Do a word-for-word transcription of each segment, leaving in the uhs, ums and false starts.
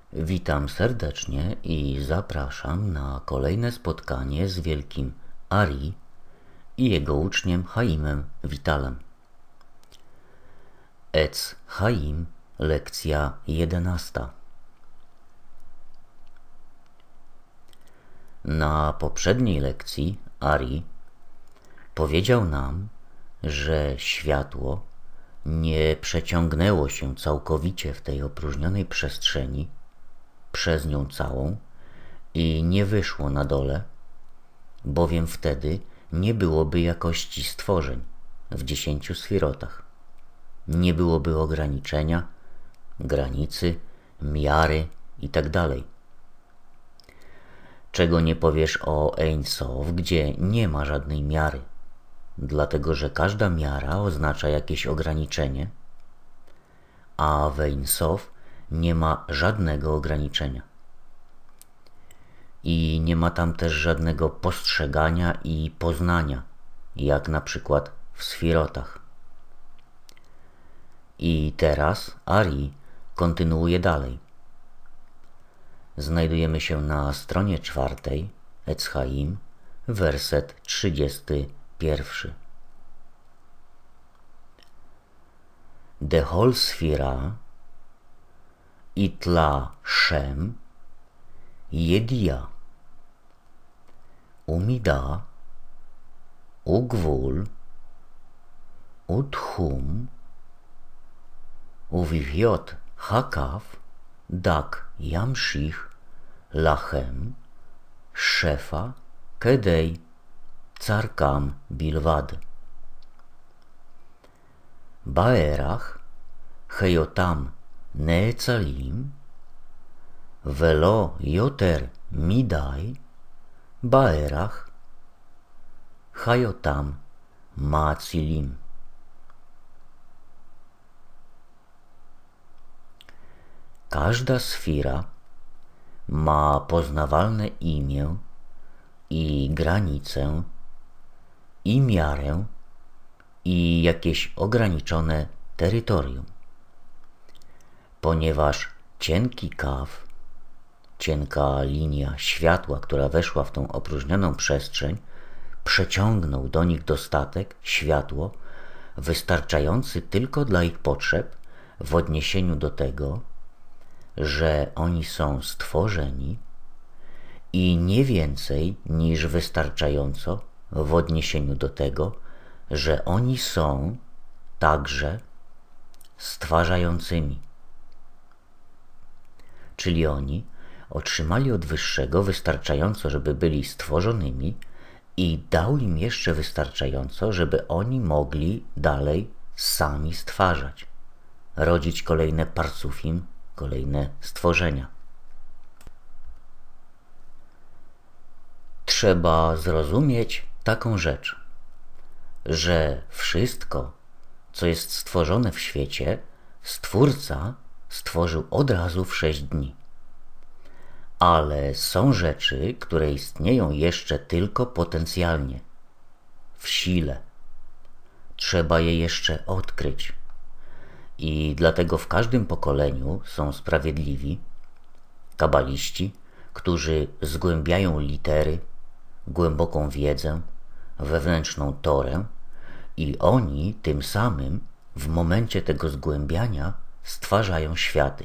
Witam serdecznie i zapraszam na kolejne spotkanie z wielkim Ari i jego uczniem Chaimem Vitalem. Ec Chaim, lekcja jedenasta. Na poprzedniej lekcji Ari powiedział nam, że światło nie przeciągnęło się całkowicie w tej opróżnionej przestrzeni przez nią całą i nie wyszło na dole, bowiem wtedy nie byłoby jakości stworzeń w dziesięciu sfirotach. Nie byłoby ograniczenia, granicy, miary itd. Czego nie powiesz o Ein Sof, gdzie nie ma żadnej miary, dlatego że każda miara oznacza jakieś ograniczenie, a w Ein Sof nie ma żadnego ograniczenia. I nie ma tam też żadnego postrzegania i poznania, jak na przykład w sfirotach. I teraz Ari kontynuuje dalej. Znajdujemy się na stronie czwartej, Ec Chaim, werset trzydziesty pierwszy. Dehol sfira itla shem jedia umida ugvul utchum uviviot hakaf dak yamshich lachem shefa kedei tsarkam bilvad baerach heyotam neecalim velo yoter midai baerach chayotam maacilim. Każda sfira ma poznawalne imię i granicę, i miarę, i jakieś ograniczone terytorium. Ponieważ cienki kaw, cienka linia światła, która weszła w tą opróżnioną przestrzeń, przeciągnął do nich dostatek, światło, wystarczający tylko dla ich potrzeb w odniesieniu do tego, że oni są stworzeni i nie więcej niż wystarczająco w odniesieniu do tego, że oni są także stwarzającymi. Czyli oni otrzymali od Wyższego wystarczająco, żeby byli stworzonymi i dał im jeszcze wystarczająco, żeby oni mogli dalej sami stwarzać, rodzić kolejne parcufim, kolejne stworzenia. Trzeba zrozumieć taką rzecz, że wszystko, co jest stworzone w świecie, Stwórca stworzył od razu w sześć dni. Ale są rzeczy, które istnieją jeszcze tylko potencjalnie, w sile. Trzeba je jeszcze odkryć. I dlatego w każdym pokoleniu są sprawiedliwi kabaliści, którzy zgłębiają litery, głęboką wiedzę, wewnętrzną Torę i oni tym samym w momencie tego zgłębiania stwarzają światy.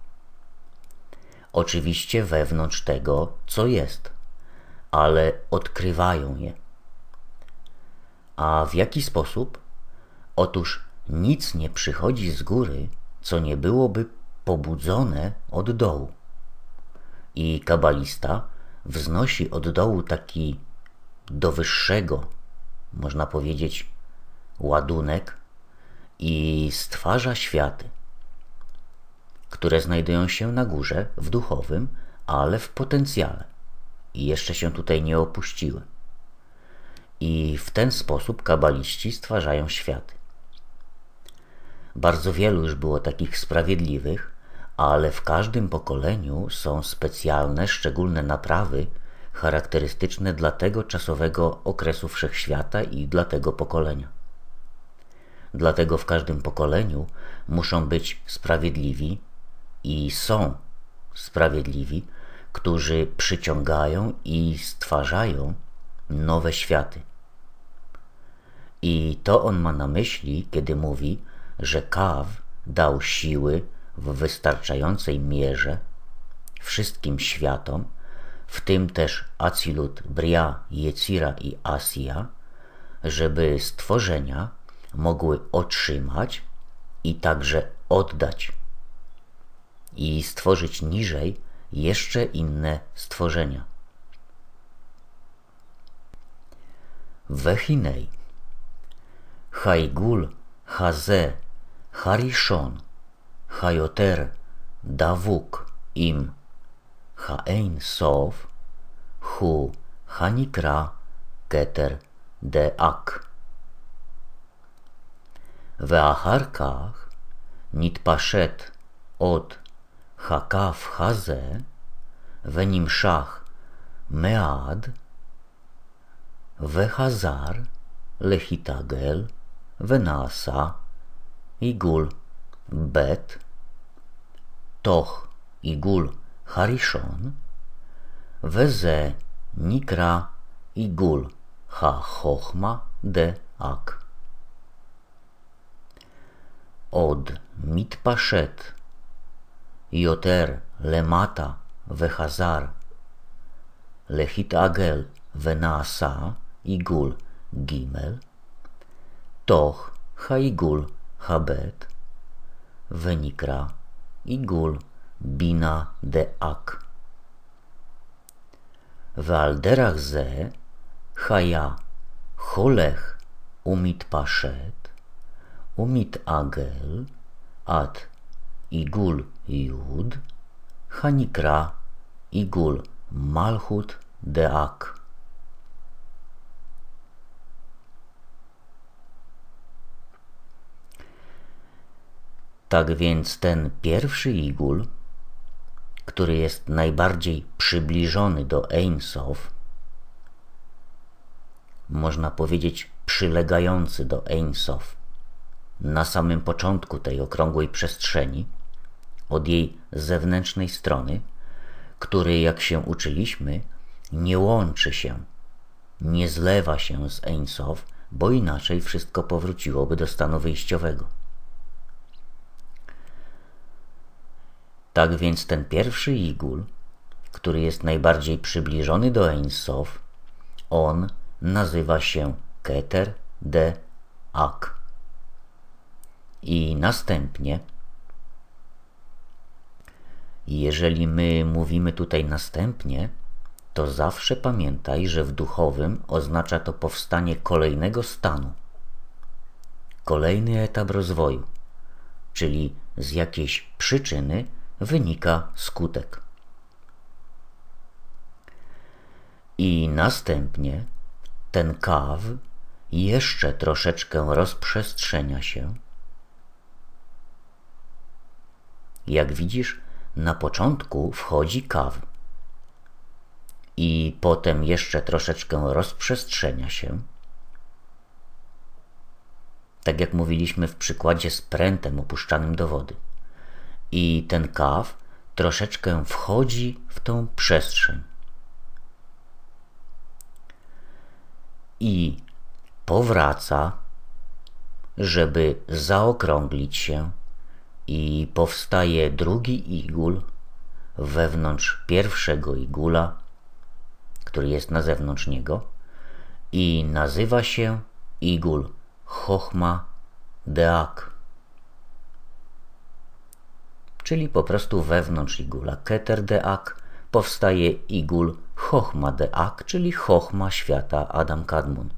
Oczywiście wewnątrz tego, co jest, ale odkrywają je. A w jaki sposób? Otóż nic nie przychodzi z góry, co nie byłoby pobudzone od dołu. I kabalista wznosi od dołu taki do wyższego, można powiedzieć, ładunek i stwarza światy, które znajdują się na górze w duchowym, ale w potencjale i jeszcze się tutaj nie opuściły. I w ten sposób kabaliści stwarzają światy. Bardzo wielu już było takich sprawiedliwych, ale w każdym pokoleniu są specjalne, szczególne naprawy charakterystyczne dla tego czasowego okresu wszechświata i dla tego pokolenia. Dlatego w każdym pokoleniu muszą być sprawiedliwi i są sprawiedliwi, którzy przyciągają i stwarzają nowe światy. I to on ma na myśli, kiedy mówi, że Kaw dał siły w wystarczającej mierze wszystkim światom, w tym też Atsilut, Bria, Jecira i Asja, żeby stworzenia mogły otrzymać i także oddać i stworzyć niżej jeszcze inne stworzenia. Wechinej Haigul Haze Harishon Hayoter Davuk im Haein Sof Hu Hanikra Keter Deak Ve'achar kach nitpashet od Hakaf Haze Venimshach Mead Vechazar Lechitagel Venasa Igul Bet Toch Igul Harishon Veze Nikra Igul Ha-Chochma De-Ak Od Mitpashet Yoter Lemata Vechazar Lechitagel Venasa Igul Gimel Toch Haigul Habet Venikra Igul Bina Deak Ve'alderach ze Chaya Cholech Umit Pashet Umit Agel At Igul Yud Hanikra Igul Malchut Deak. Tak więc ten pierwszy Igul, który jest najbardziej przybliżony do Ein Sof, można powiedzieć przylegający do Ein Sof, na samym początku tej okrągłej przestrzeni, od jej zewnętrznej strony, który, jak się uczyliśmy, nie łączy się, nie zlewa się z Ein Sof, bo inaczej wszystko powróciłoby do stanu wyjściowego. Tak więc ten pierwszy Igul, który jest najbardziej przybliżony do Ein Sof, on nazywa się Keter De-Ak. I następnie, jeżeli my mówimy tutaj następnie, to zawsze pamiętaj, że w duchowym oznacza to powstanie kolejnego stanu, kolejny etap rozwoju, czyli z jakiejś przyczyny wynika skutek. I następnie ten kaw jeszcze troszeczkę rozprzestrzenia się. Jak widzisz, na początku wchodzi kaw i potem jeszcze troszeczkę rozprzestrzenia się. Tak jak mówiliśmy w przykładzie z prętem opuszczanym do wody. I ten kaw troszeczkę wchodzi w tą przestrzeń. I powraca, żeby zaokrąglić się, i powstaje drugi igul wewnątrz pierwszego igula, który jest na zewnątrz niego, i nazywa się igul Chochma Deak, czyli po prostu wewnątrz igula Keter Deak powstaje igul Chochma Deak, czyli Chochma świata Adam Kadmon.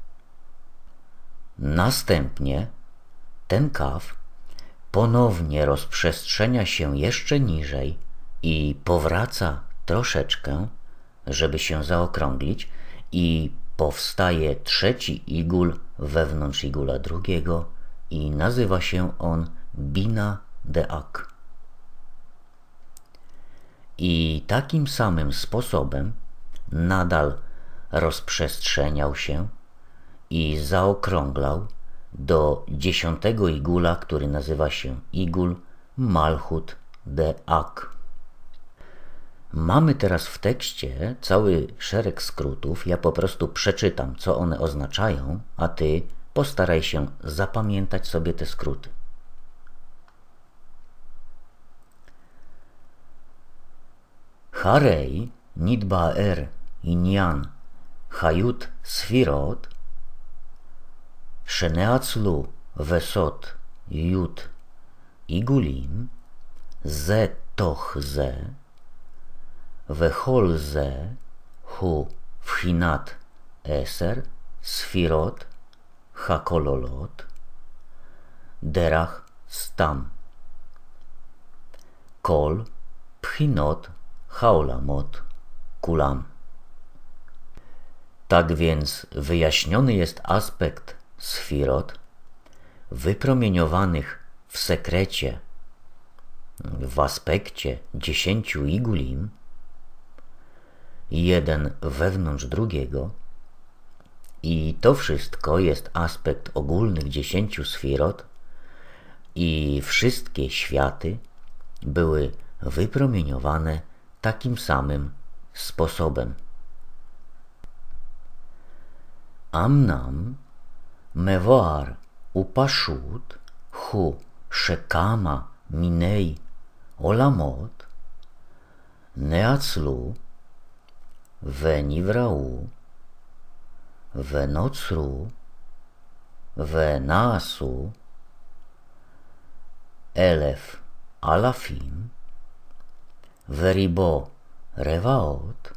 Następnie ten kaw ponownie rozprzestrzenia się jeszcze niżej i powraca troszeczkę, żeby się zaokrąglić, i powstaje trzeci igul wewnątrz igula drugiego i nazywa się on Bina Deak. I takim samym sposobem nadal rozprzestrzeniał się i zaokrąglał do dziesiątego igula, który nazywa się igul Malchut Deak. Mamy teraz w tekście cały szereg skrótów. Ja po prostu przeczytam, co one oznaczają, a ty postaraj się zapamiętać sobie te skróty. Harei nitbaer inyan hayut sfirot sheneatzlu vesot yut igulim ze toch ze vechol ze hu vchinat eser sfirot hakololot derach stam kol pchinot haolamot kulam. Tak więc wyjaśniony jest aspekt sfirot, wypromieniowanych w sekrecie, w aspekcie dziesięciu igulim, jeden wewnątrz drugiego, i to wszystko jest aspekt ogólnych dziesięciu sfirot, i wszystkie światy były wypromieniowane takim samym sposobem. Amnam mevar upashut hu shekama minei olamot neatzlu venivrau venocru venasu elef alafim veribo revaot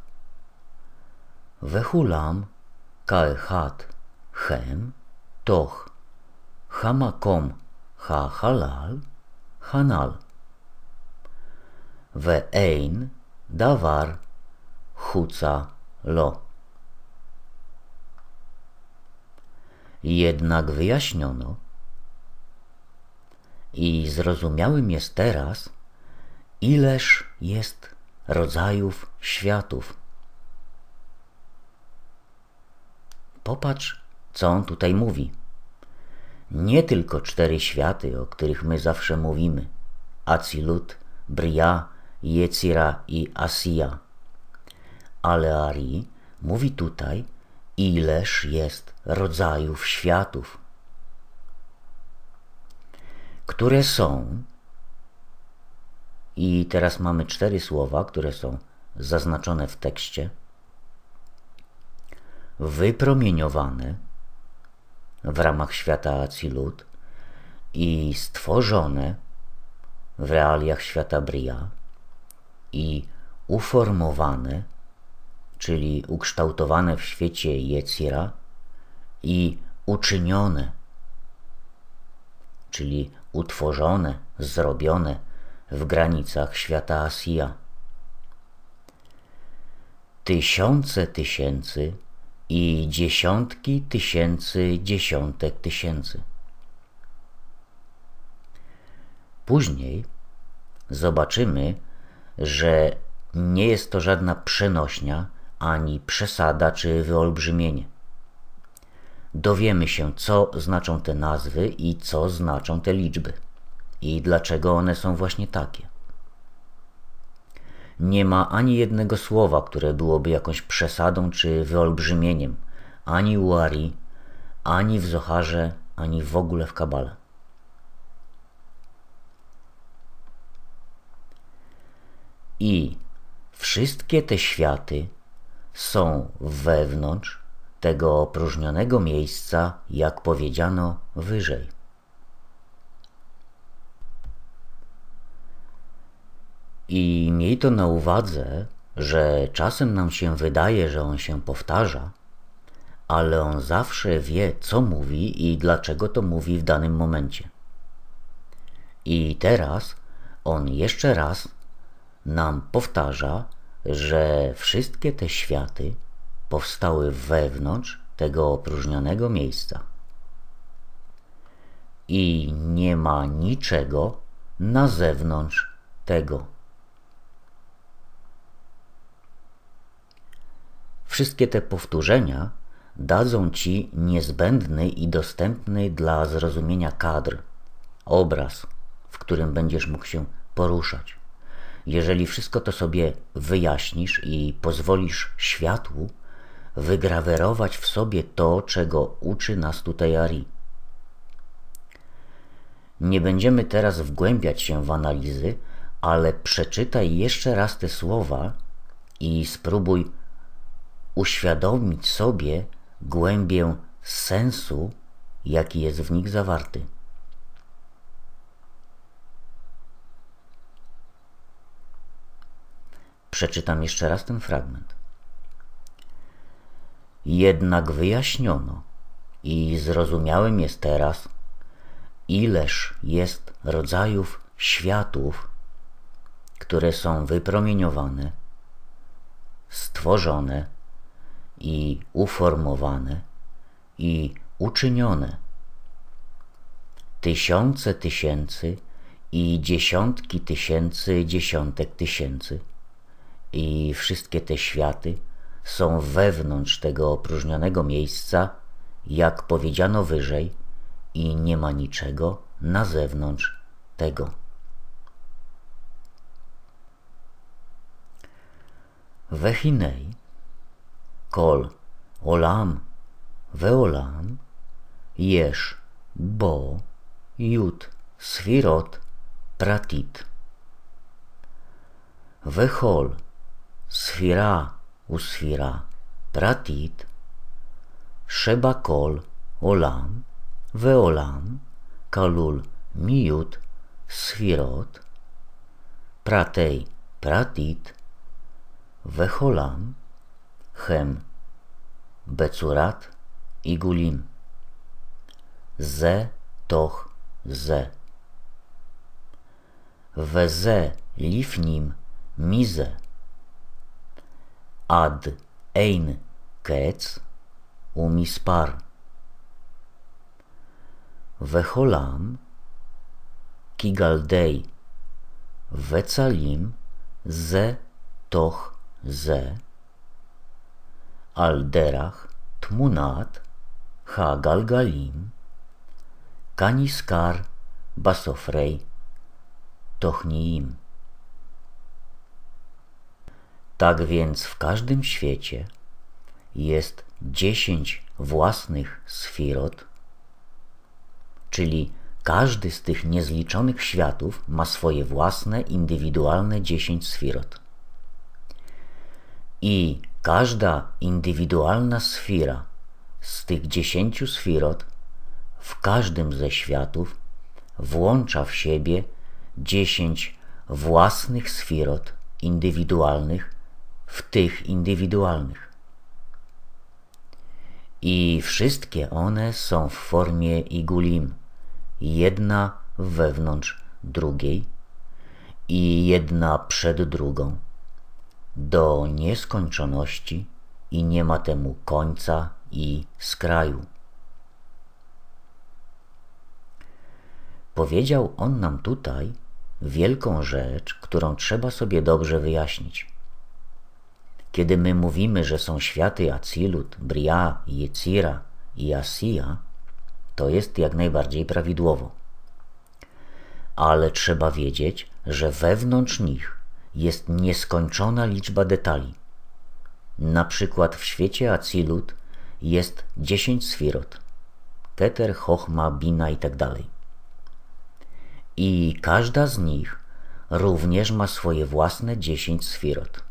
vehulam kaechat chem toch hamakom ha halal hanal ve'ein davar chuca lo. Jednak wyjaśniono i zrozumiałym jest teraz, ileż jest rodzajów światów. Popatrz, co on tutaj mówi. Nie tylko cztery światy, o których my zawsze mówimy: Atsilut, Bria, Yetzira i Asiya. Ale Ari mówi tutaj, ileż jest rodzajów światów, które są, i teraz mamy cztery słowa, które są zaznaczone w tekście, wypromieniowane w ramach świata Atsilut i stworzone w realiach świata Bria i uformowane, czyli ukształtowane w świecie Yetzira i uczynione, czyli utworzone, zrobione w granicach świata Asiya. Tysiące tysięcy i dziesiątki tysięcy dziesiątek tysięcy. Później zobaczymy, że nie jest to żadna przenośnia, ani przesada czy wyolbrzymienie. Dowiemy się, co znaczą te nazwy i co znaczą te liczby i dlaczego one są właśnie takie. Nie ma ani jednego słowa, które byłoby jakąś przesadą czy wyolbrzymieniem, ani u Ari, ani w Zoharze, ani w ogóle w Kabale. I wszystkie te światy są wewnątrz tego opróżnionego miejsca, jak powiedziano wyżej. I miej to na uwadze, że czasem nam się wydaje, że on się powtarza, ale on zawsze wie, co mówi i dlaczego to mówi w danym momencie. I teraz on jeszcze raz nam powtarza, że wszystkie te światy powstały wewnątrz tego opróżnionego miejsca. I nie ma niczego na zewnątrz tego. Wszystkie te powtórzenia dadzą Ci niezbędny i dostępny dla zrozumienia kadr, obraz, w którym będziesz mógł się poruszać. jeżeli wszystko to sobie wyjaśnisz i pozwolisz światłu wygrawerować w sobie to, czego uczy nas tutaj Ari. Nie będziemy teraz wgłębiać się w analizy, ale przeczytaj jeszcze raz te słowa i spróbuj uświadomić sobie głębię sensu, jaki jest w nich zawarty. Przeczytam jeszcze raz ten fragment. Jednak wyjaśniono i zrozumiałym jest teraz, ileż jest rodzajów światów, które są wypromieniowane, stworzone i uformowane i uczynione. Tysiące tysięcy i dziesiątki tysięcy dziesiątek tysięcy. I wszystkie te światy są wewnątrz tego opróżnionego miejsca, jak powiedziano wyżej, i nie ma niczego na zewnątrz tego. Vechinei, kol olam veolam, yesh bo yud sfirot pratit. Vechol sfira usfira pratit, sheba kol olam veolam kalul miyut sfirot pratei pratit vecholam hem becurat igulim ze toch ze veze lifnim mize ad ein kec umispar vecholam kigaldei vecalim ze toch ze alderach tmunat ha galgalim kaniskar basofrei tochniim. Tak więc w każdym świecie jest dziesięć własnych sfirot, czyli każdy z tych niezliczonych światów ma swoje własne, indywidualne dziesięć sfirot. I każda indywidualna sfira z tych dziesięciu sfirot w każdym ze światów włącza w siebie dziesięć własnych sfirot indywidualnych w tych indywidualnych. I wszystkie one są w formie igulim, jedna wewnątrz drugiej i jedna przed drugą, do nieskończoności i nie ma temu końca i skraju. Powiedział on nam tutaj wielką rzecz, którą trzeba sobie dobrze wyjaśnić. Kiedy my mówimy, że są światy Acilut, Bria, Jecira i Asiya, to jest jak najbardziej prawidłowo. Ale trzeba wiedzieć, że wewnątrz nich jest nieskończona liczba detali. Na przykład w świecie Acilut jest dziesięć sfirot. Keter, Chochma, Bina i tak dalej. I każda z nich również ma swoje własne dziesięć sfirot.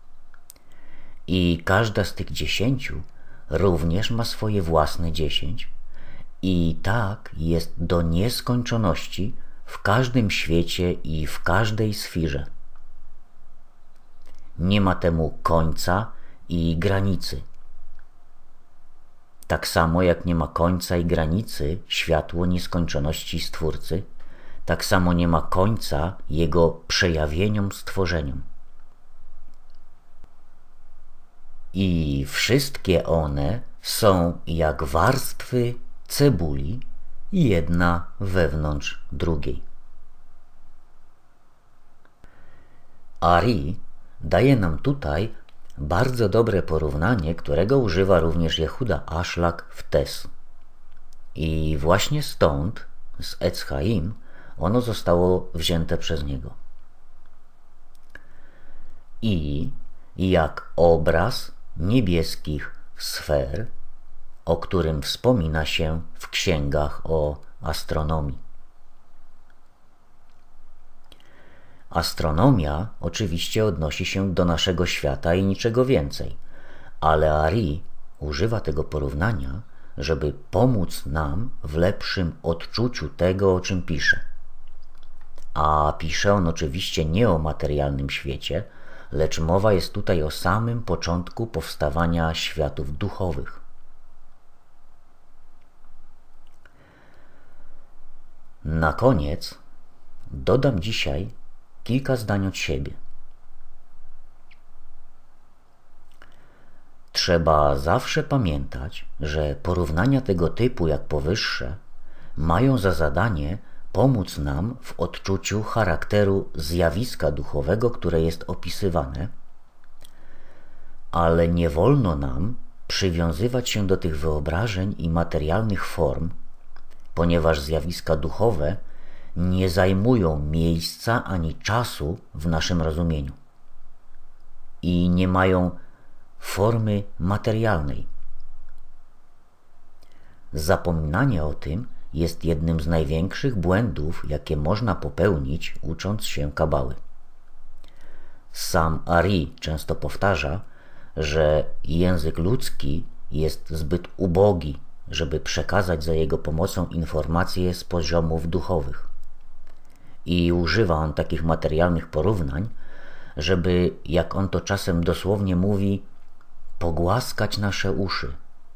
I każda z tych dziesięciu również ma swoje własne dziesięć. I tak jest do nieskończoności w każdym świecie i w każdej sfirze. Nie ma temu końca i granicy. Tak samo jak nie ma końca i granicy światło nieskończoności Stwórcy, tak samo nie ma końca Jego przejawieniom, stworzeniom. I wszystkie one są jak warstwy cebuli, jedna wewnątrz drugiej. Ari daje nam tutaj bardzo dobre porównanie, którego używa również Jehuda Aszlak w Tes. I właśnie stąd, z Ecz Chaim, ono zostało wzięte przez niego. i jak obraz niebieskich sfer, o którym wspomina się w księgach o astronomii. Astronomia oczywiście odnosi się do naszego świata i niczego więcej, ale Ari używa tego porównania, żeby pomóc nam w lepszym odczuciu tego, o czym pisze. A pisze on oczywiście nie o materialnym świecie, lecz mowa jest tutaj o samym początku powstawania światów duchowych. Na koniec dodam dzisiaj kilka zdań od siebie. Trzeba zawsze pamiętać, że porównania tego typu jak powyższe mają za zadanie pomóc nam w odczuciu charakteru zjawiska duchowego, które jest opisywane, ale nie wolno nam przywiązywać się do tych wyobrażeń i materialnych form, ponieważ zjawiska duchowe nie zajmują miejsca ani czasu w naszym rozumieniu i nie mają formy materialnej. Zapominanie o tym jest jednym z największych błędów, jakie można popełnić, ucząc się kabały. Sam Ari często powtarza, że język ludzki jest zbyt ubogi, żeby przekazać za jego pomocą informacje z poziomów duchowych. I używa on takich materialnych porównań, żeby, jak on to czasem dosłownie mówi, pogłaskać nasze uszy.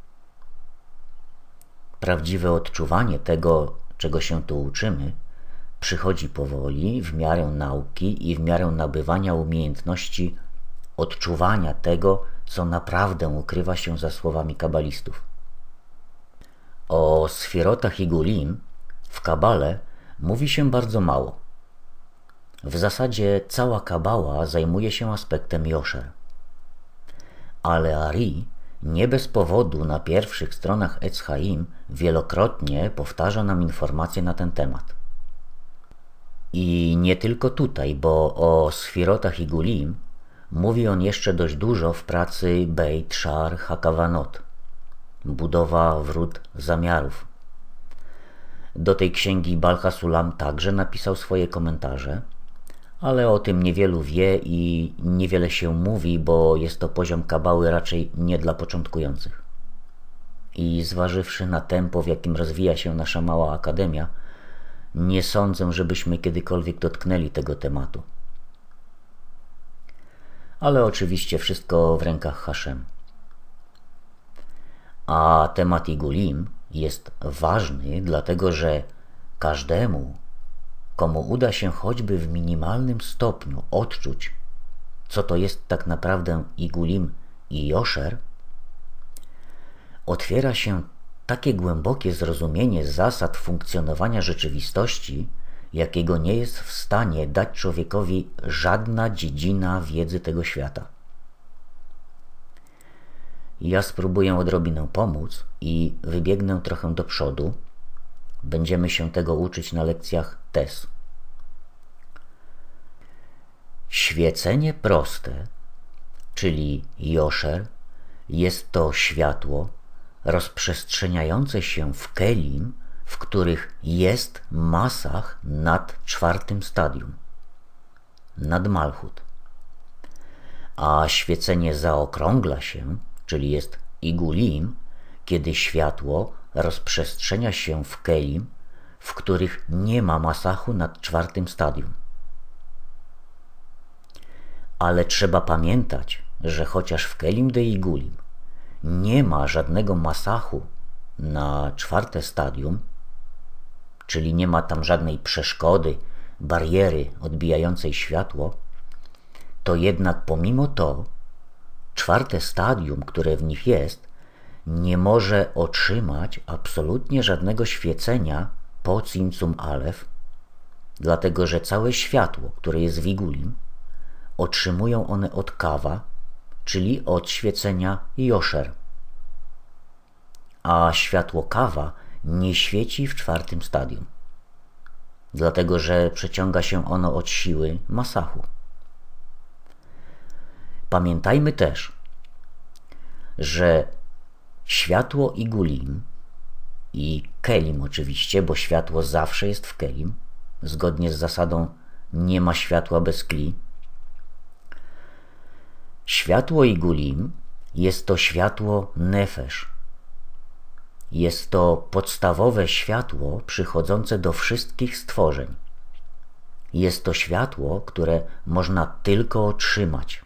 Prawdziwe odczuwanie tego, czego się tu uczymy, przychodzi powoli, w miarę nauki i w miarę nabywania umiejętności odczuwania tego, co naprawdę ukrywa się za słowami kabalistów. O sfirotach i gulim w kabale mówi się bardzo mało. W zasadzie cała kabała zajmuje się aspektem Joszer. Ale Ari nie bez powodu na pierwszych stronach Etz Chaim wielokrotnie powtarza nam informacje na ten temat. I nie tylko tutaj, bo o sfirotach i gulim mówi on jeszcze dość dużo w pracy Beit Shar HaKavanot, budowa wrót zamiarów. Do tej księgi Baal HaSulam także napisał swoje komentarze, ale o tym niewielu wie i niewiele się mówi, bo jest to poziom kabały raczej nie dla początkujących. I zważywszy na tempo, w jakim rozwija się nasza mała akademia, nie sądzę, żebyśmy kiedykolwiek dotknęli tego tematu. Ale oczywiście wszystko w rękach Haszem. A temat Igulim jest ważny, dlatego że każdemu, komu uda się choćby w minimalnym stopniu odczuć, co to jest tak naprawdę Igulim i Joszer, otwiera się takie głębokie zrozumienie zasad funkcjonowania rzeczywistości, jakiego nie jest w stanie dać człowiekowi żadna dziedzina wiedzy tego świata. Ja spróbuję odrobinę pomóc i wybiegnę trochę do przodu. Będziemy się tego uczyć na lekcjach Tes. Świecenie proste, czyli Joszer, jest to światło rozprzestrzeniające się w kelim, w których jest masach nad czwartym stadium, nad Malchut. A świecenie zaokrągla się, czyli jest Igulim, kiedy światło rozprzestrzenia się w kelim, w których nie ma masachu nad czwartym stadium. Ale trzeba pamiętać, że chociaż w kelim de Igulim nie ma żadnego masachu na czwarte stadium, czyli nie ma tam żadnej przeszkody, bariery odbijającej światło, to jednak pomimo to czwarte stadium, które w nich jest, nie może otrzymać absolutnie żadnego świecenia po Tzimtzum Alef, dlatego że całe światło, które jest w Igulim, otrzymują one od kawa, czyli od świecenia Joszer. A światło kawa nie świeci w czwartym stadium, dlatego że przeciąga się ono od siły masachu. pamiętajmy też, że światło i Gulim i Kelim oczywiście, bo światło zawsze jest w Kelim, zgodnie z zasadą nie ma światła bez Kli. Światło i Gulim jest to światło nefesh. Jest to podstawowe światło przychodzące do wszystkich stworzeń. Jest to światło, które można tylko otrzymać.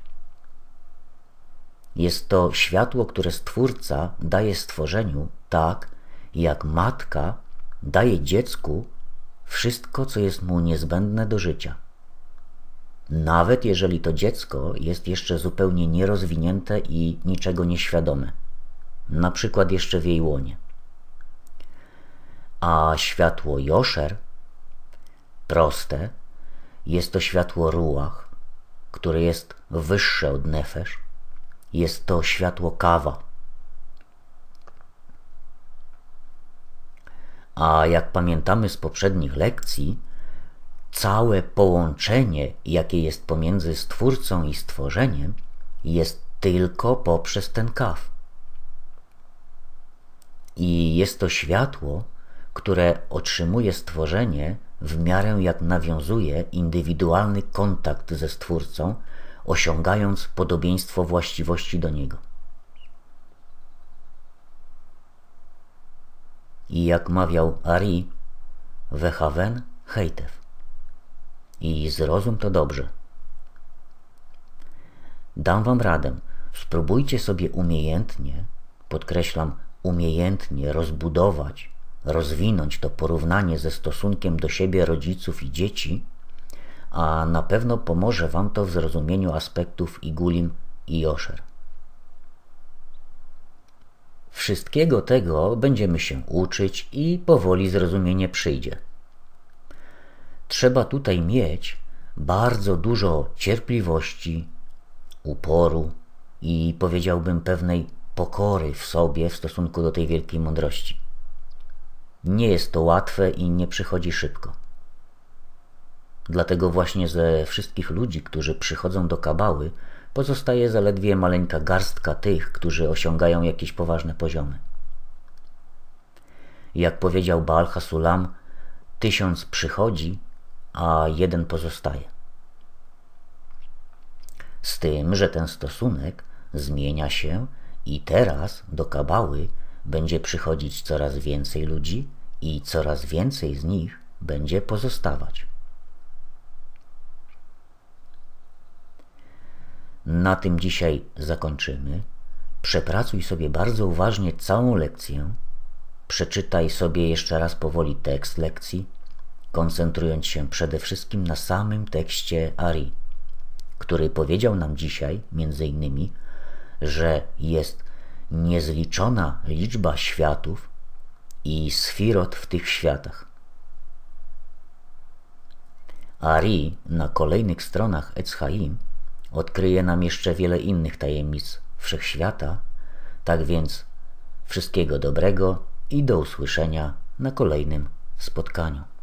Jest to światło, które Stwórca daje stworzeniu tak, jak matka daje dziecku wszystko, co jest mu niezbędne do życia. Nawet jeżeli to dziecko jest jeszcze zupełnie nierozwinięte i niczego nieświadome. Na przykład jeszcze w jej łonie. A światło Josher, proste, jest to światło Ruach, które jest wyższe od nefesh. Jest to światło Kawa. A jak pamiętamy z poprzednich lekcji, całe połączenie, jakie jest pomiędzy Stwórcą i stworzeniem, jest tylko poprzez ten Kaw. I jest to światło, które otrzymuje stworzenie w miarę jak nawiązuje indywidualny kontakt ze Stwórcą, osiągając podobieństwo właściwości do Niego. I jak mawiał Ari, Wechaven hejtew. I zrozum to dobrze. Dam wam radę. Spróbujcie sobie umiejętnie, podkreślam, umiejętnie rozbudować, rozwinąć to porównanie ze stosunkiem do siebie rodziców i dzieci, a na pewno pomoże wam to w zrozumieniu aspektów i Gulim i Josher. Wszystkiego tego będziemy się uczyć i powoli zrozumienie przyjdzie. Trzeba tutaj mieć bardzo dużo cierpliwości, uporu i powiedziałbym pewnej pokory w sobie w stosunku do tej wielkiej mądrości. Nie jest to łatwe i nie przychodzi szybko. Dlatego właśnie ze wszystkich ludzi, którzy przychodzą do Kabały, pozostaje zaledwie maleńka garstka tych, którzy osiągają jakieś poważne poziomy. Jak powiedział Baal Hasulam, tysiąc przychodzi, a jeden pozostaje. Z tym, że ten stosunek zmienia się i teraz do Kabały będzie przychodzić coraz więcej ludzi i coraz więcej z nich będzie pozostawać. Na tym dzisiaj zakończymy. Przepracuj sobie bardzo uważnie całą lekcję. Przeczytaj sobie jeszcze raz powoli tekst lekcji, koncentrując się przede wszystkim na samym tekście Ari, który powiedział nam dzisiaj, między innymi, że jest niezliczona liczba światów i sfirot w tych światach. Ari na kolejnych stronach Etz Chaim odkryje nam jeszcze wiele innych tajemnic wszechświata. Tak więc wszystkiego dobrego i do usłyszenia na kolejnym spotkaniu.